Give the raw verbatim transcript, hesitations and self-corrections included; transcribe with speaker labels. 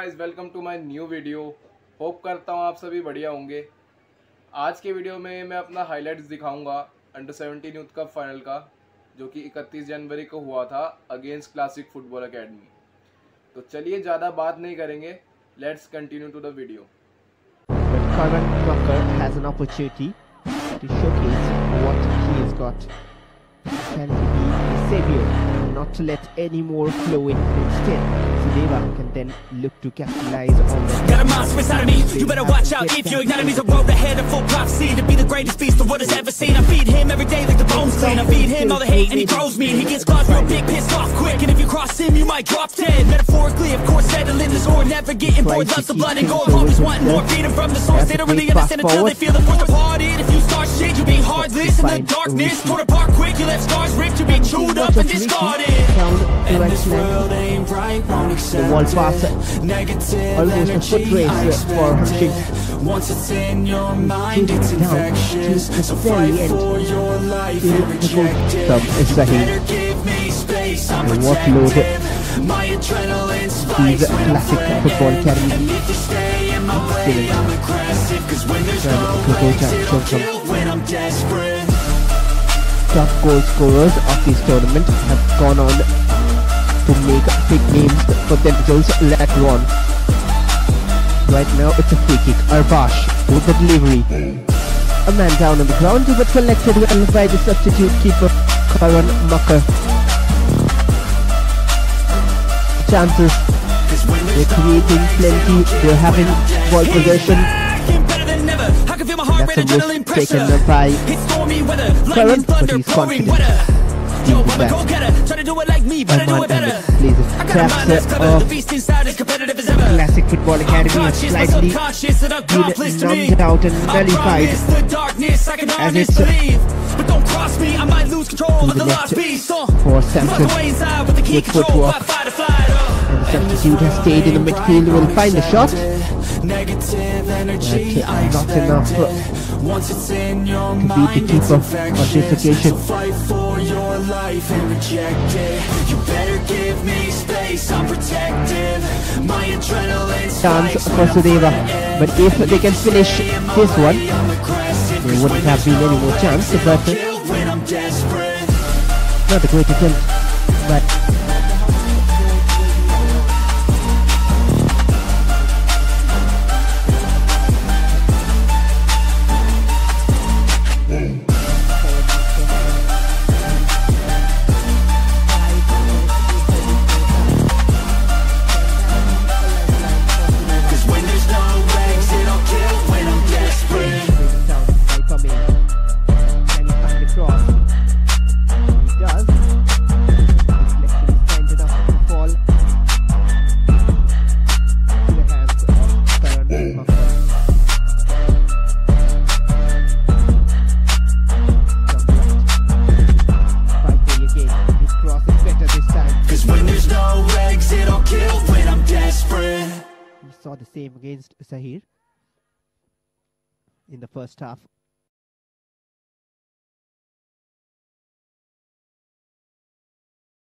Speaker 1: Guys, welcome to my new video. Hope करता हूँ आप सभी बढ़िया होंगे। आज के वीडियो में मैं अपना हाइलाइट्स दिखाऊंगा under seventeen youth cup final का, जो कि इकतीस जनवरी को हुआ था अगेंस्ट क्लासिक फुटबॉल एकेडमी। तो चलिए ज़्यादा बात नहीं करेंगे, let's continue to the video.
Speaker 2: Current Walker has an opportunity to showcase what he has got. Can he be the savior, not to let any more flow in? Instead, Sudeva can then look to capitalize on the...
Speaker 3: Got a monster inside of me, you better watch out. If your enemy's a road ahead of full prophecy, to be the greatest beast the world has ever seen. I feed him every day like the bones clean. I feed him all the hate and he throws me, and he gets claws real big, pissed off quick. And if you cross him, you might drop dead. Metaphorically, of course, settling the score, never getting bored. Loves the blood and gold, always wanting more, feeding from the source. They don't really understand until they feel the force departed. If you start shit, you'll be heartless in the darkness. Torn apart quick, you left scars ripped, you'll be chewed up and discarded. And this world ain't right, won't accept
Speaker 2: the wall pass,
Speaker 3: negative
Speaker 2: almost a foot race for Hershey.
Speaker 3: Once it's in your mind, it's infectious. So fight for your life and reject it. You better give me space, I'm protective. My adrenaline spikes when I'm frantic. And if you stay in my way, I'm aggressive. Cause when there's no legs, it'll kill when I'm desperate.
Speaker 2: Top goal scorers of this tournament have gone on to make big names for themselves later on. Right now it's a free kick. Arbash with the delivery. A man down on the ground, but collected well by the substitute keeper Karan Makar. Chances. They're creating plenty. They're having ball possession. That's a risk taken by Karan, but he's confident.
Speaker 3: Yo, I'm a go-getter, try to do it like me, but I do it better. I got a mind that's covered, the beast inside is competitive as ever.
Speaker 2: Classic Football Academy has slightly been numbed out and nullified as it's
Speaker 3: but don't cross me, I might lose control of the lost beast.
Speaker 2: For Samson, good footwork. And the substitute has stayed in the midfield, will find the shot.
Speaker 3: Negative energy,
Speaker 2: but not enough
Speaker 3: once it's in your
Speaker 2: to beat the keeper on this occasion.
Speaker 3: Fight for your life and reject it. You better give me space, I'm protective. My adrenaline
Speaker 2: Chance for Sudeva, but if they can finish this one, there wouldn't have been any more chance, but not a great attempt, but the same against Sahir in the first half.